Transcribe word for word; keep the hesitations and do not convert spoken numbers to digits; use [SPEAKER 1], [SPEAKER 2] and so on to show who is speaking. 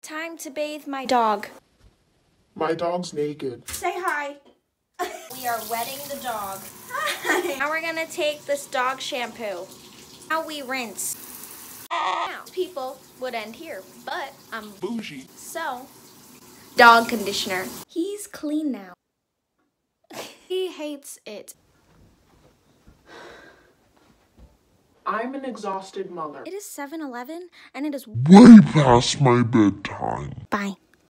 [SPEAKER 1] Time to bathe my dog.
[SPEAKER 2] My dog's naked.
[SPEAKER 1] Say hi. We are wetting the dog. Hi. Now we're gonna take this dog shampoo. Now we rinse. Now, people would end here, but I'm
[SPEAKER 2] bougie.
[SPEAKER 1] So, dog conditioner. He's clean now. He hates it.
[SPEAKER 2] I'm an exhausted mother.
[SPEAKER 1] It is seven eleven and it is
[SPEAKER 3] way past my bedtime.
[SPEAKER 1] Bye.